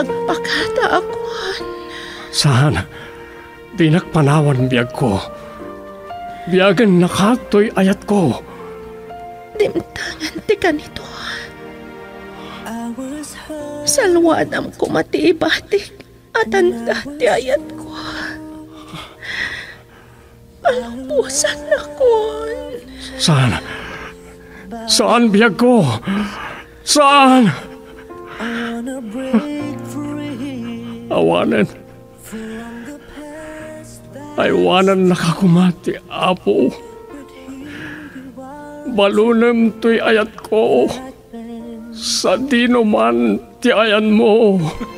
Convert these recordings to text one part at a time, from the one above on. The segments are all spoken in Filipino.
agpakata akuan. Saan? Di nakpanawan biyag ko. Biyagan nakatoy ayat ko. Dimtangan ti kanito. Salwadam ko matiibatik at anda ti ayat ko. Alampusan na kon. Saan? Saan biyag ko? Saan? Awanan. Aywanan nakakumati, Apo. Balunem to'y ayat ko. Sa dino man ti ayan mo.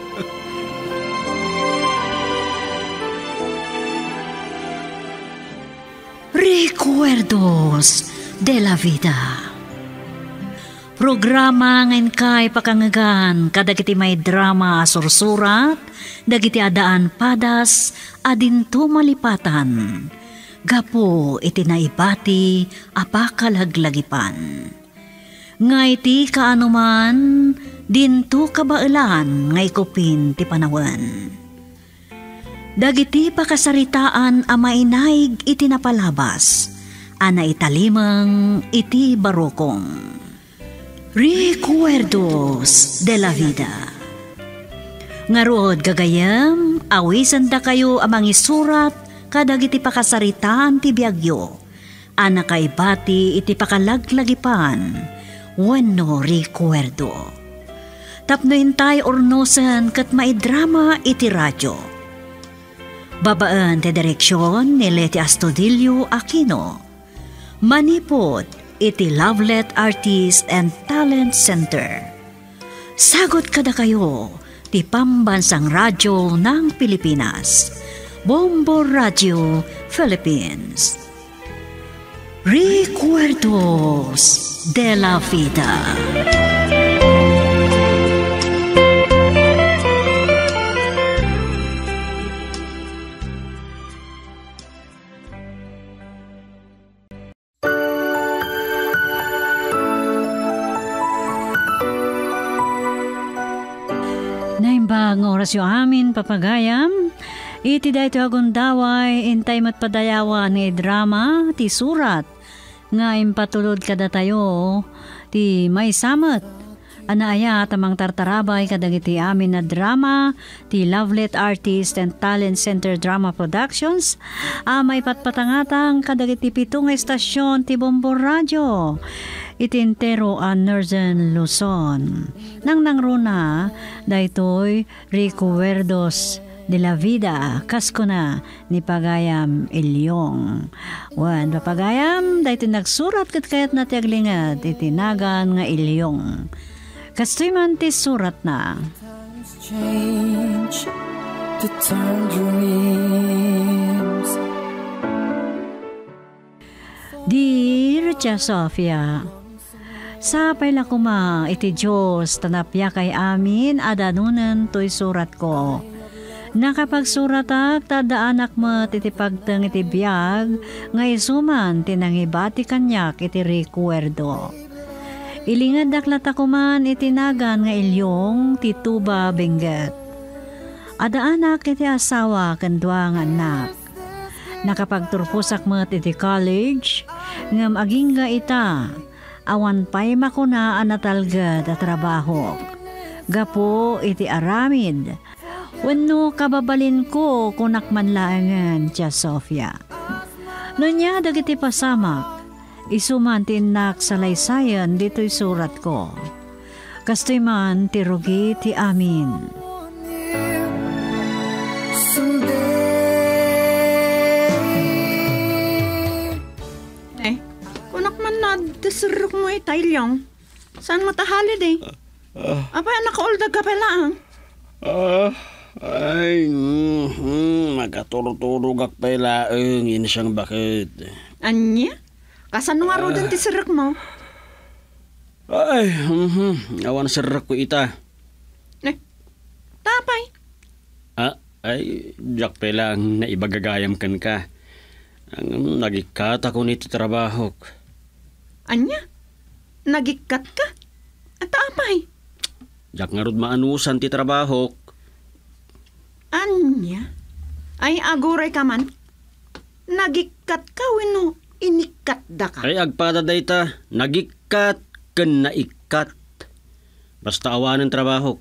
Recuerdos de la Vida. Programa ngayon kay pakangagan kadagiti may drama sursurat, dagiti adaan padas, adinto malipatan. Gapo iti naibati apakalaglagipan. Ngay ti kaanuman, dinto kabailan ngay kupin ti panawan. Dagiti pakasaritaan a mainaig iti napalabas, ana italimang iti barokong. Recuerdos de la Vida. Ngarod gagayam, awisan da kayo amang isurat kadagiti pakasaritaan ti biagyo, ana kaibati iti pakalaglagipan, wenno recuerdo. Tapno intay ornosan kat maidrama iti radyo. Babaan ti direksyon ni Leti Astudillo Aquino. Manipod iti Lovelet Artist and Talent Center. Sagot kada kayo ti Pambansang Radyo ng Pilipinas. Bombo Radio Philippines. Recuerdos de la Vida. Naimbang oras yung amin, papagayam. Iti dayto agundaway, intay matpadayawa ni drama, ti surat. Nga impatulod kada tayo, ti may samat. Anaaya tamang tartarabay kadagiti amin na drama, ti Lovelet Artist and Talent Center Drama Productions. May patpatangatang kadagiti pitong estasyon ti Bombo Radio. Itintero ang Northern Luzon. Nang nangruna, daytoy Recuerdos de la Vida, kasko na ni Pagayam Ilyong. Wan, papagayam, daytoy nagsurat kat kayat na tiaglingad, itinagan nga Ilyong. Kastoy man ti surat na. Change to turn dreams. Dear Tia Sofia, sapay la kuma iti Diyos tanapya kay amin adanunan to'y surat ko. Nakapagsuratak tadaanak mo iti pagtang iti biyag nga isuman tinangibati kanyak iti recuerdo. Ilingad daklat ako man itinagan nga Ilyong tituba Benguet. Adaanak iti asawa kandwa nga anak. Nakapagturpusak mo iti college ngam agingga ita. Awan pa'y makuna anatalgad at trabaho. Gapo iti aramid. Wenno kababalin ko kunak manlaangan, Tia Sofia. Nunya dagiti pasamak. Isuman tinak sa laysayan dito'y surat ko. Kastoy man tirugi ti amin. Kunak man na deserok mo Ilyong. Saan matahalid eh? Apay nakauldag ka pala ang? Magaturturugak pala ang inisang bakit. Anya? Kasan nga ro din ti serok mo? Awan serok ko ita. Tapay? Jak pala ang naibagagayam kan ka. Ang nagikata ko nito trabaho. Anya? Nagikat ka? At tapay? Jak nga rod maanusan ti trabaho. Ay aguray ka man. Nagikat ka wenno inikat da ka. Ay agpada dayta, nagikat ken naikat. Basta awanan trabaho.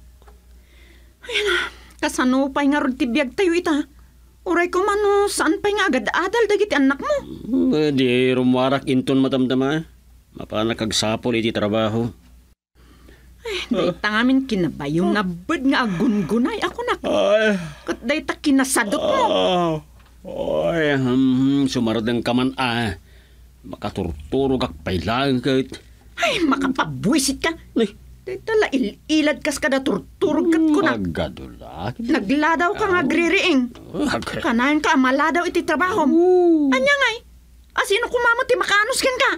Kasano pa'y nga rod tibiyag tayo ita. Uray ko man no, saan pa'y nga agad-adal dagiti anak mo? Di rumwarak inton matamtama. Mapana kagsapol iti trabaho. Day tangamin kinabayong nga bed nga agungunay ako na. Ay. Kat day ta kinasadot mo. Ay, sumaradang ka man makaturturo kak pailang kahit. Ay, makapabwisit ka. Ay, Day tala ilad kas kada turturog kat ko na. agadula. Nagladaw ka nga gririing. Kanayan ka, maladaw iti trabaho. Anya ngay, asino kumamot ti makanuskin ka?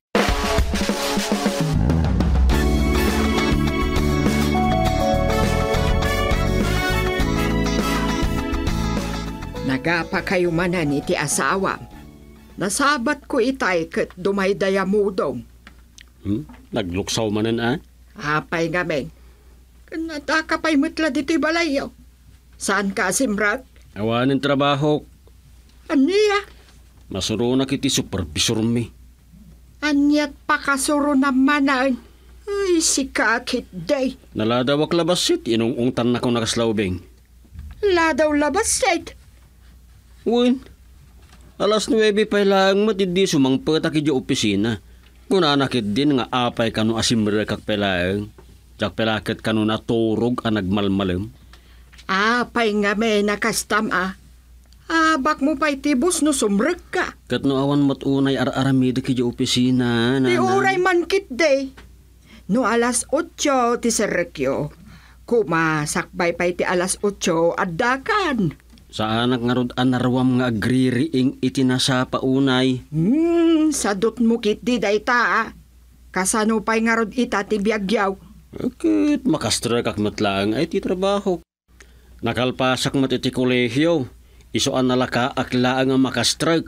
Nagapa kayo manan iti asawa. Nasabat ko itay kat dumaydaya mudong. Nagluksaw manan Apay ngamen. Kanata ka pa'y mutla diti balayo. Saan ka simrat? Awanin trabaho. Aniya? Masuro na kiti supervisor mi. Anyat pakasuro naman na. Ay, si kakit day. Naladawak labasit, inungungtan na kong nakaslawbing. Ladaw labasit. Uwin, alas 9 pa lang matindi sumangpata ki di opisina. Kunanakit din nga apay kanu asimre kak pelaeng. Jak pelakit kanu naturog ang nagmalmalem. Apay nga may nakastam Abak mo pa'y tibos no sumrek ka. Kat no awan matunay ar-aramida ki di opisina. Di uray man kit day. No alas 8 ti serrekyo. Kumasakbay pa'y ti alas 8 addakan. Sa anak nga rod anarwam nga agririing itinasa paunay. Sadot mo kit di day ta Kasano pa'y nga rod ita ti biyagyaw. Akit makastra kak matlaang ay ti trabaho. Nakalpasak mat iti kolehyo. Isoan nalaka aklaan nga makastrag.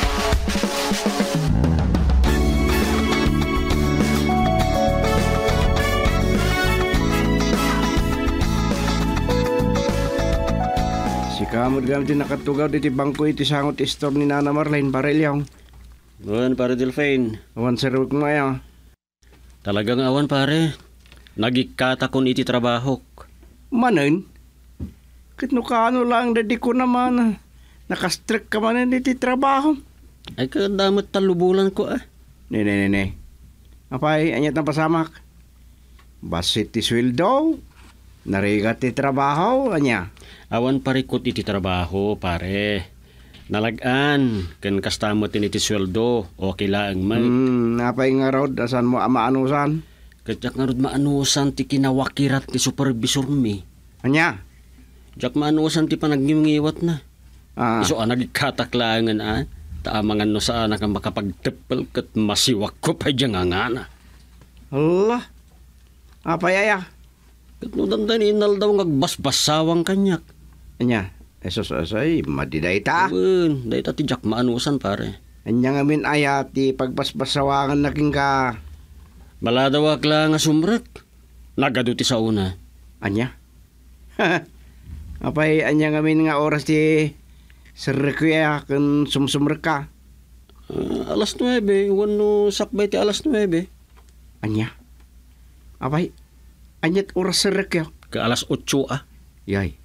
Si kamod gamit din nakatugaw diti bangko iti sangot istor ni Nana Marlene para ilyong. Awan pare Delphine. Awan sarwag mo ayaw. Talagang awan pare. Nagikata kon iti trabaho. Manen? Kitno kaano lang dadi ko naman. Nakastrek ka manen iti trabaho. Ay kadamot talubulan ko Ne. Apay, anyat na pasamak. Basit ti sweldo. Narigat ti trabaho, anya. Awan parikot iti trabaho, pare. Nalagaan, ken kastamot iti sweldo, okay lang may. Napay nga rod, asan mo amaanusan? Katyak nga rod maanusan ti kinawakirat ti supervisor mi. Anya? Jak maanusan ti panagngimiwat na. Iso nagkataklangan taamangan no sa anak ang makapagtepel kat masiwak ko pa dyan nga na. Allah, apay aya? Kat no dandan inal daw ngagbasbasawang kanyak. Anya, esos asay, madiday ta. Day ta ti jak maanusan pare. Anya nga min aya ti pagbasbasawangan na king ka. Maladawak lang nga sumrek. Nagaduti sa una. Anya? Apay, anya nga min nga oras ti serekuya kan sumsumrek ka. Alas 9, wano sakbay ti alas 9. Anya? Apay, anyat oras serekuya. Ka alas 8 Yay.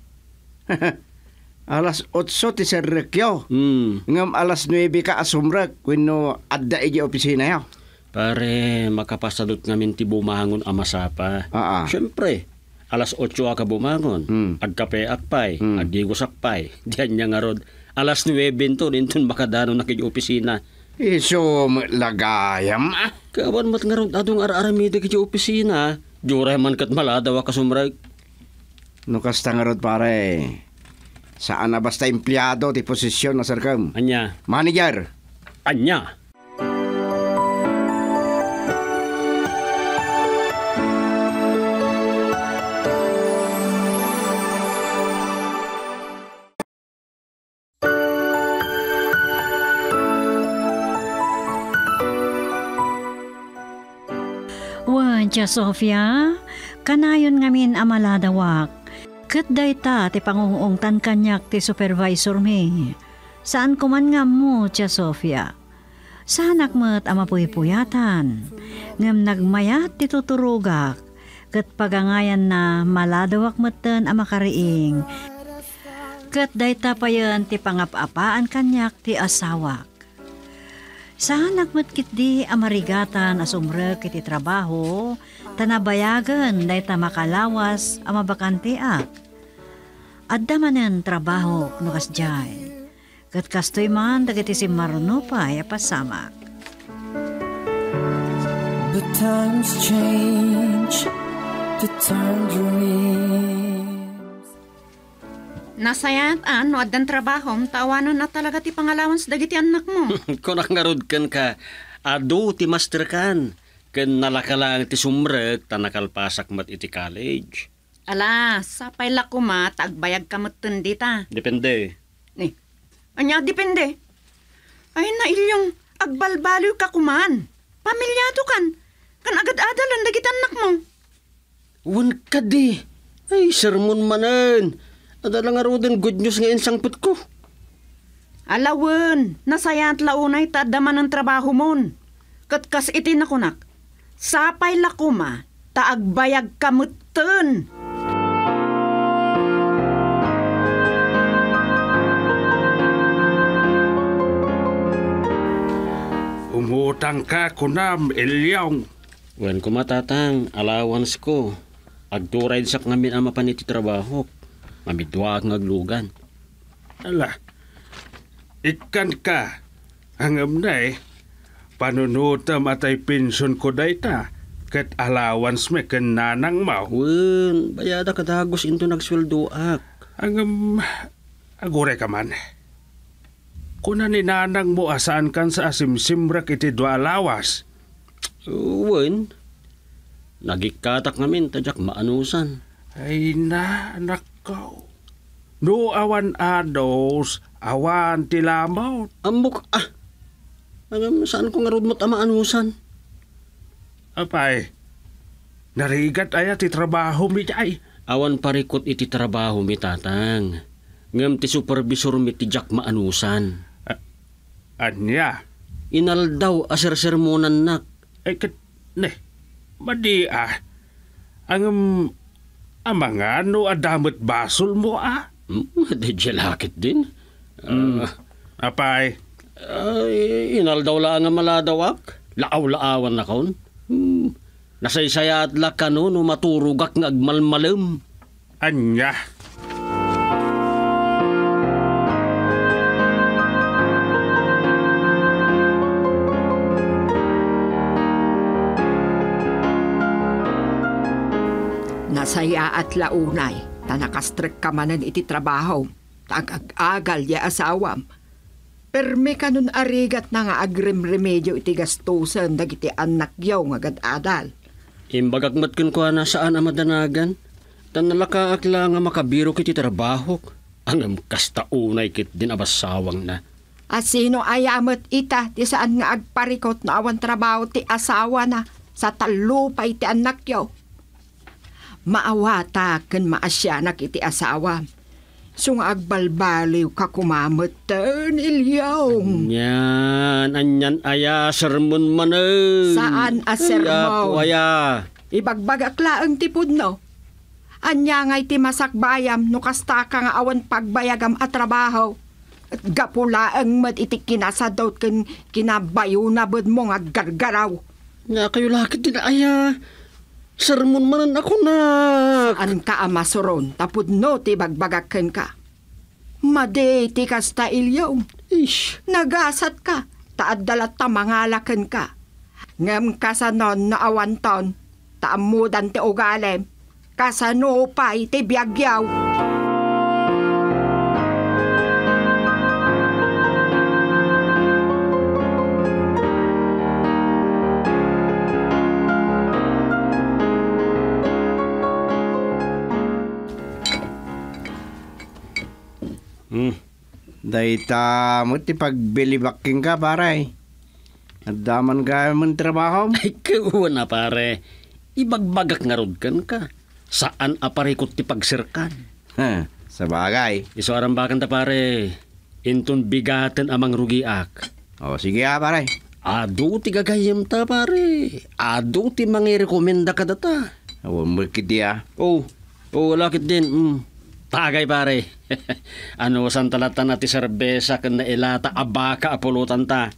Alas 8 ti serrekyo. Ngam alas 9 ka asumrek wenno adda iji opisina yaw. Pare, makapasadot ngamin ti bumangon amasapa. Siyempre, alas 8 ka bumangon. Agkape akpay, agigos akpay. Diyan niya nga rod. Alas 9 to, dinton makadano na kiji opisina. Iso lagayam Kawan mat nga rod, adong ar-aramida kiji opisina. Jura man kat maladawa kasumrek. Nukasta nga rod pare. Saan na basta empleyado ti posisyon na sarkam? Anya? Manager. Anya? Wan, Tia Sofia, kanayon ngamin amaladawak. Kat dayta ti pangungungtan kanyak ti supervisor mi. Saan kuman nga mo, Tia Sofia? Sanak met ama puyatan. Ngam nagmayat ti tuturugak. Kat pagangayan na maladawak meten ama kariing. Kat dayta pa yan ti pangapapaan kanyak ti asawak. Sanak met kitdi amarigatan asumrek iti trabaho, tanabayagan dayta makalawas ama bakantiak. Adda manen trabaho nukas jay. Kat kastoy man dagiti si Maruno pa pasamak. The times change, the time dreams. Nasayat no addan trabaho, tawanan na talaga ti pangalawans dagiti anak mo. Kunak nga rod kan ka, ado ti master kan. Kan nalakalang ti sumrek, tanakalpasak mat iti college. Ala, sapay la kuma, tagbayag ka matan dita. Depende. Ni, anya depende. Ay na ilyong agbalbaliw ka kuman. Pamilyado kan. Kan agad-adalan dagiti anak mo. Wan ka di. Ay, sermon manan. Adala nga roden good news nga insangput ko. Alawan, nasayat launay tadaman ng trabaho mon. Katkas iti nakunak. Sapay la kuma, taagbayag ka matan. Umutang ka kunam, Elyong. Wan ko matatang, allowance ko. Agturay sak ngamin ama pa niti trabaho. Mamidwa ak ngaglugan. Ala, ikan ka. Hangam na panunutam atay pension ko dayta. Kat allowance me ken nanang mau. Wan, bayada kadagos into nagsweldo ak. Hangam, agure ka man. Kuna ni nanang mo asaan kan sa asimsimrak iti dua lawas. Wan, nagikatak ngamin tadyak maanusan. Ay na, anak ko. No awan ados, awan tilamaw. Amok, saan ko nga rod mo't ama anusan? Apay, narigat aya ti trabaho mi ay. Awan parikot iti trabaho mi tatang. Ngam ti supervisor mi ti jak maanusan. Anya? Inaldaw aser-sermonan nak. Ay kat, madi Ang mga no adamot basol mo Di lakit din. Apay? Inaldaw lang nga maladawak. Laaw-laawan na kaon. Nasaysaya at laka no maturugak nga agmalmalem. Anya? Nasaya at launay, tanakastrek ka manan iti trabaho, tagag-agal ya asawam. Perme kanun arigat na nga agrem-remedyo iti gastusan dagiti anak yaw nga gad-adal. Imbagagmat kun ko na saan amadanagan, tanalakaak lang nga makabiro kiti trabaho. Angam kastaunay kit din abasawang na. Sino ayamat ita ti saan nga agparikot na awan trabaho ti asawa na sa talupay ti anak yaw. Maawata ken maasyanak iti asawa. Sung agbalbaliw ka kumamatan, Ilyong. Anyan aya, sermon manen. Saan a sermon? Aya. Ibagbagak laang tipod no. Anya ngay ti masakbayam no kasta ka nga awan pagbayagam at trabaho. At gapulaang mat iti kinasadot ken kinabayo na bud mo nga gargaraw. Nga kayo lakit din aya. Sermon manan ako na. Saan ka amasuron, tapod no ti bagbagaken ka. Made ti kasta Ilyong. Ish. Nagasat ka, taad dalat ta mangalaken ka. Ngem kasanon na awanton, taamudan ti ugalem, kasano pa'y ti biyagyaw. Dayta mo ti pagbilibaking ka, paray. Nadaman ka man trabaho? Ay, kawan na pare. Ibagbagak nga rod kan ka. Saan aparikot ti pagsirkan? Sa bagay. Iso arambakan ta pare. Inton bigatan amang rugiak. O, sige pare. Ado ti gagayem ta pare. Ado ti mangirekomenda ka data. Awan mo kiti Lakit din. Tagay pare. Ano san talatan na ti serbesa ken na ilata abaka apulutan ta.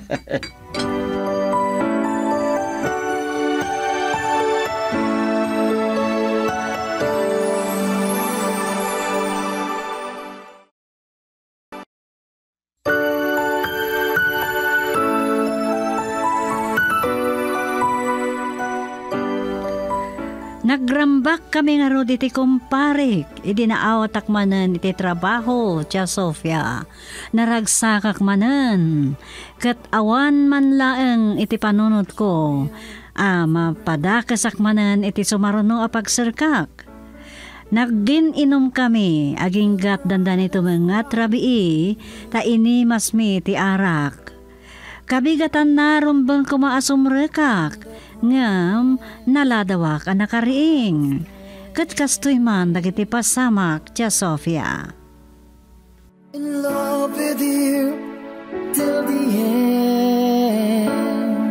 Nagrambak kami nga ro iti kumparik, idinaawat akmanen iti trabaho, Tia Sofia. Naragsakak manen, kat awan man laeng iti panunot ko, mapadakas akmanen iti sumaruno a pagsirkak. Nagdin-inom kami, aging gat dandan ito mga trabii, ta ini masmi ti arak. Kabigatan na rumbang kumaasumrekak, ngam naladawak ang nakariing. Kat kastoy man dagiti pasamak, Tia Sofia. In love with you till the end.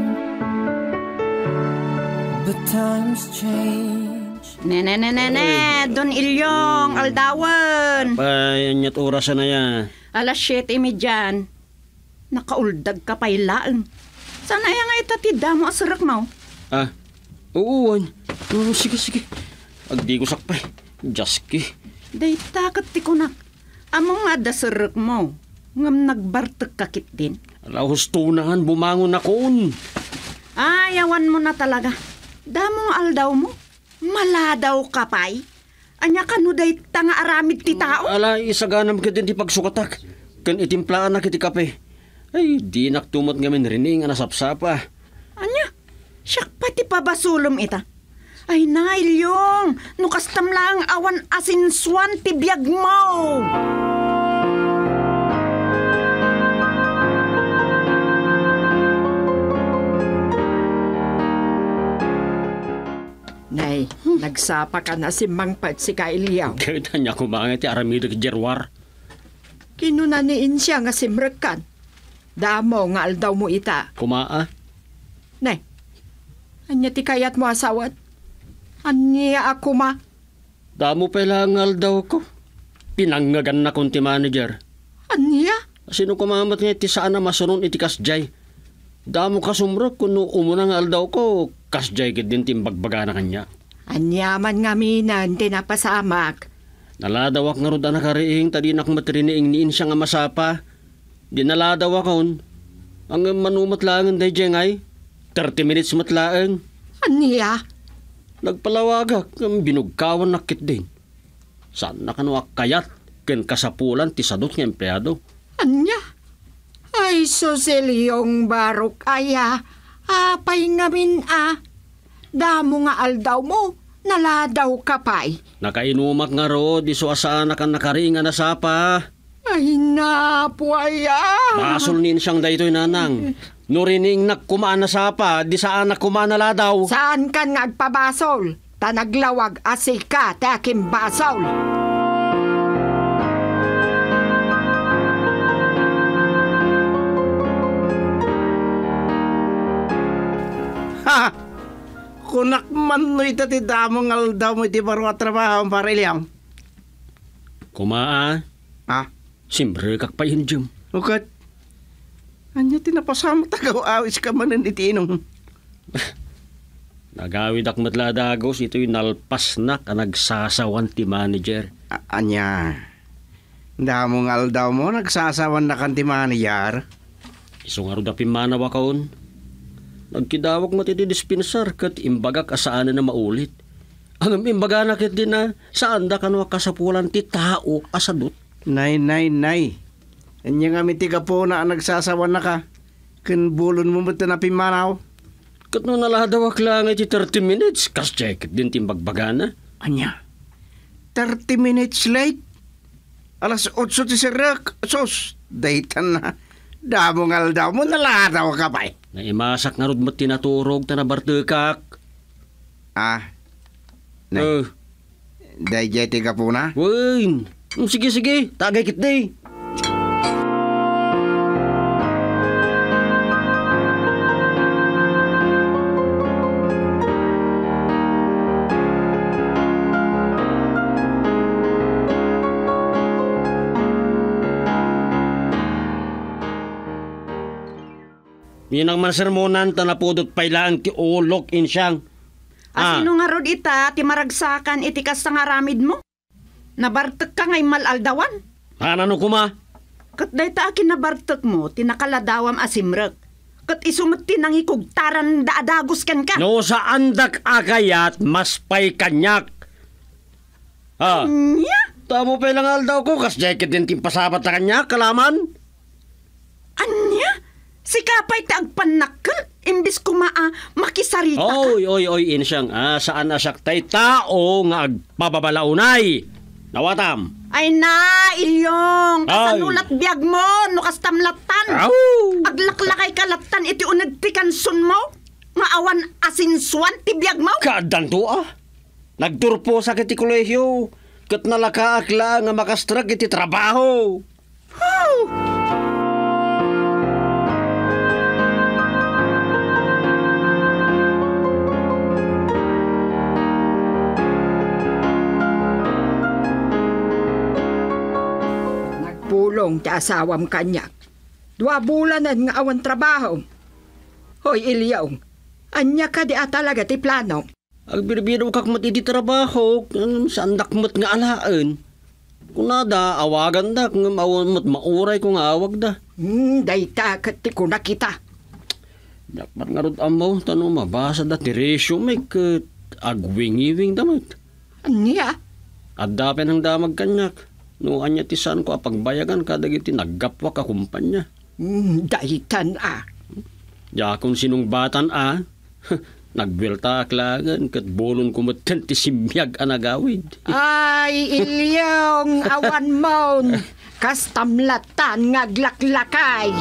But times change. Ne, Don Ilyong, aldawan. Panyat orasan na ya. Alas 7:30. Nakauldag ka pa'y laeng. Sana nga itatida mo asarak mo. Oo. Sige. Agdi ko sakpay. Jaski. Day takat ti kunak. Among nga dasarak mo. Ngam nagbartek kakit din. Alahos tunahan, bumangon akon. Ayawan mo na talaga. Damong aldaw mo. Maladaw ka pa'y. Anya ka no day tanga aramid ti tao. Ala, isaganam ka din ti pagsukatak. Kan itimplaan na kiti kape. Ay, di naktumot ngamin rining anasapsapa. Anya? Siyak pati pabasulom ita. Ay na, Ilyong. Nukastam lang awan asinswan ti biyag mo. Nay, nagsapa ka na si Mangpat si Kailiyaw. Kaya niya kumangit ti aramido ki Jerwar. Kinunaniin siya nga si Mrekan. Damo nga aldaw mo ita. Kumaa? Nay, anya ti kayat mo asawat? Anya ako ma? Damo pala ang aldaw ko. Pinangagan na kong ti manager. Anya? Sino kumamat nga iti saan na masunon iti kasjay. Damo kasumrok kuno umunang aldaw ko. Kasjay gid din timbagbaga na kanya. Anya man nga minan tinapasamak. Naladawak nga rod nakariing tadinak matriniing niin siya nga masapa. Dinaladaw akon. Ang manumatlangan day jengay. 30 minutes matlaang. Anya? Nagpalawagak. Binugkawan nakit din. Saan na kano kayat? Ken kasapulan ti sadot nga empleyado. Anya? Ay, Suselyong barok aya. Apay ngamin Damo nga aldaw mo. Naladaw ka pa'y. Nakainumak nga ro. Di so asaan na kan nakaringa na sapa. Ay napo aya. Basol nin siyang daytoy nanang. Nurining nagkumaan na sapa, di saan nagkumaan na ladaw. Saan kan nga agpabasol? Tanaglawag asika takim basol. Ha! Kunak man no itati damong aldaw mo iti baro at trabaho para Ilyong. Kumaa. Simbre kak pa yun, Jim. Ukat. Anya tinapasama tagaw awis ka manan itinong. Nagawid ak matladagos, ito'y nalpas na ka nagsasawan ti manager. Anya. Damong aldaw mo, nagsasawan na kan ti manager. Isong arod apin manawa kaon. Nagkidawag matiti dispensar kat imbagak asaan na maulit. Ang imbaga na kit din na saan da kanwa kasapulan ti tao asadot. Nay. Anya nga miti ka po na nagsasawan na ka. Kanbulon mo ba't na pimanaw? Kat no naladawak lang iti 30 minutes, kas check din timbagbaga na. Anya? 30 minutes late? Alas 8 ti sirak. Sos, daytan na. Damong aldaw mo, naladaw ka pa eh. Naimasak nga rod mo tinaturog ta na bartukak. Nay. Dayjay ka po na? Uy, sige, tagay kit day. Yan ang mansermonan ta napudot pailaan ti ulok in siyang. Asino nga rod ita, ti maragsakan iti kas nga ramid mo? Nabartek ka ngay malaldawan? Ano kuma? Kat day ta akin nabartek mo, tinakaladawam asimrek. Kat isumot tinang ikugtaran daadagos ken ka. No sa andak akayat, mas pay kanyak. Nya? Tamo pailang aldaw ko, kas jacket din timpasabat na kanyak, kalaman? Anya? Si kapay taagpanakkel, imbis makisarita ka. Oy, insyang, saan asaktay tao nga agpababalaunay. Nawatam. Ay na, Ilyong, kasanulat biyag mo, no kastamlatan. Aglaklakay kalatan, iti unag ti kansun mo, nga awan asinswan ti biyag mo. Kaadan to Nagturpo sa kiti kolehyo, kat nalakaakla nga makastrag iti trabaho. Pulong ti asawam kanyak. 2 bulanan nga awan trabaho. Hoy, Ilyong, anya ka di talaga ti plano. Agbiribiro kak mat iti trabaho, saan dakmat nga alaan. Kung nada, awagan da, kung mauray ko nga awag da. Dayta, kat ti ko nakita. Dakmat nga rod amaw, tanong mabasa da ti resume, kat agwing-iwing damit. Anya? Adapin ang damag kanyak. No anya ti saan ko apagbayagan kadagiti naggapwa ka kumpanya. Daytan Ya kung sinong batan nagbelta aklagan kat bolon kumatan ti simyag anagawid. Ay, Ilyong, awan mon, kastamlatan ngaglaklakay.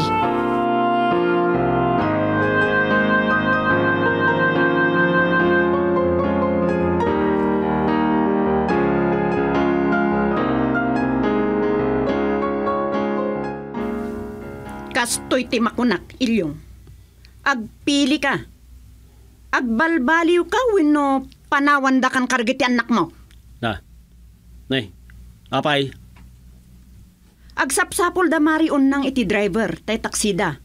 Kastoy ti makunak, Ilyong. Agpili ka. Agbalbaliw ka wenno panawanda kan kargiti anak mo. Nay, apay. Agsapsapol da marion nang iti driver, tay taksida.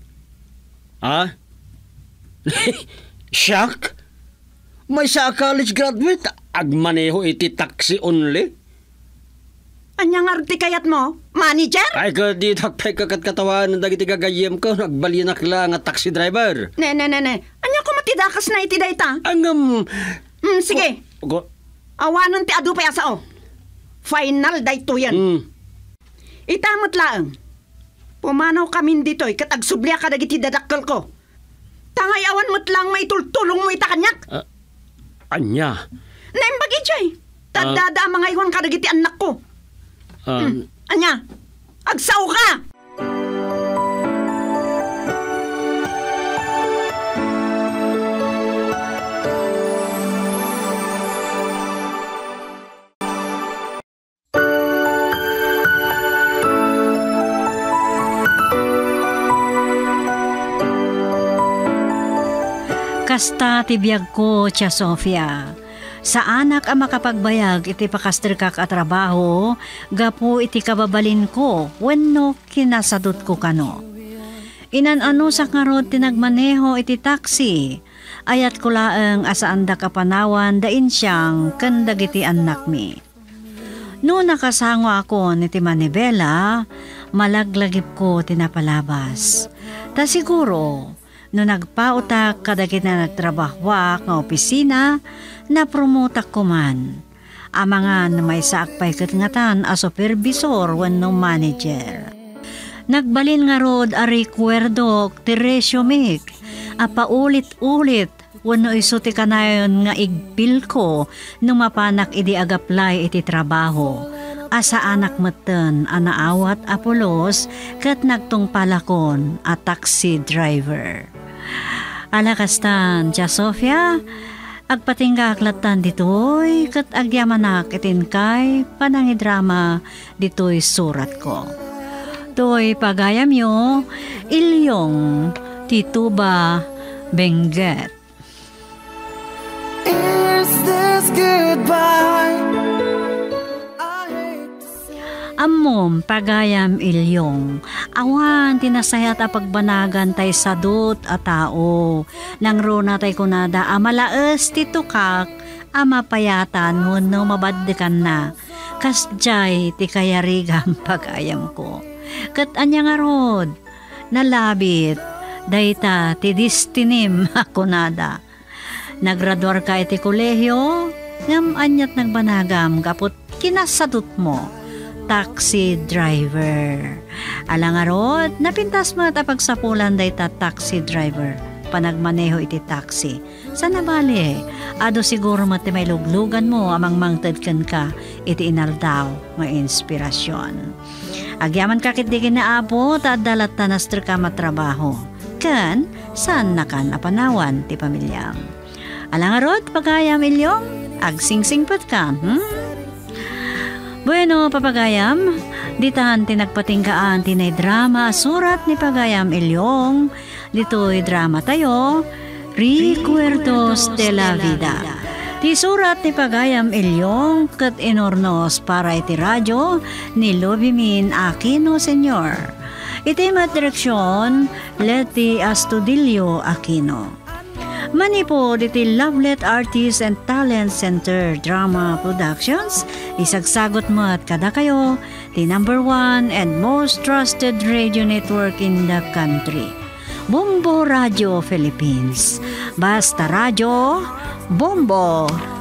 Shock? May sa college graduate, agmaneho iti taxi only? Anyang arti kayat mo? Manager? Ay ka di takpay katawan ng dagiti gagayem ko, nagbalinak lang nga taxi driver. Ne. Anya ko matidakas na iti dayta? Sige. Awanon ti adu pa yasa Final dayto yan. Itamot lang. Pumanaw kami dito'y kat agsublia ka dagiti dadakkel ko. Tangay awan mo't lang maitultulong mo ita kanyak. Anya? Naimbagi chay. Tadada mga iwan ka dagiti anak ko. Anya, agsaw ka! Kasta tibiyag ko, Tia Sofia. Sa anak ang makapagbayag iti pakastrikak at trabaho, gapu iti kababalin ko, wenno kinasadot ko kano. Inan-ano sa karod tinagmaneho iti taxi, ayat ko laeng asaan da kapanawan dain siyang kandag iti anak mi. No nakasango ako niti manibela, malaglagip ko tinapalabas. Ta siguro, no nagpautak kadagit na nagtrabahwak nga opisina, napromotak ko man. Amangan may saakpay katngatan a supervisor wenno manager. Nagbalin nga rod a recuerdo ti resume, a paulit-ulit wenno iso ti kanayon nga igpil ko nung mapanak idi agaplay iti trabaho. Asa anak meten a naawat apolos kat nagtungpalakon a taxi driver. Alakastan, Tia Sofia, Agpatinggaklatan ditoy kat agyamanak itin kay panangidrama ditoy surat ko. Toy pagayam yo Ilyong Tituba Benguet. Is this goodbye? Ammom pagayam Ilyong, awan tinasayat a pagbanagan tay sadot a tao, nang rona tay kunada amalaes ti tukak, amapayatan wenno mabaddekan na, kasjay ti kayarigam pagayam ko. Ket anya nga rod, nalabit, dayta ti distinim kunada. Naggraduar ka iti kolehyo, ngam anyat nagbanagam kaput kinasadot mo. Taxi driver. Alangarod, napintas mo at pagsapulan day ta taxi driver. Panagmaneho iti taxi. Sana bali, ado siguro mati may luglugan mo amang mangtadkan ka iti inaldaw nga inspirasyon. Agyaman kakit di kinaabot at dalat tanastr ka matrabaho. Kan, saan na kan apanawan ti pamilyam. Alangarod, pagayam Ilyong, agsingsingpat ka, Bueno, papagayam, ditahan tinagpatingkaan tinay drama surat ni Pagayam Ilyong, dito'y drama tayo, Recuerdos de la Vida. Ti surat ni Pagayam Ilyong kat inornos para iti radyo ni Lovimin Aquino Sr. Iti direksyon Leti Astudillo Aquino. Manipo diti Lovelet Artists and Talent Center Drama Productions, isagsagot mo at kada kayo, the #1 and most trusted radio network in the country. Bombo Radio Philippines. Basta Radio, Bombo!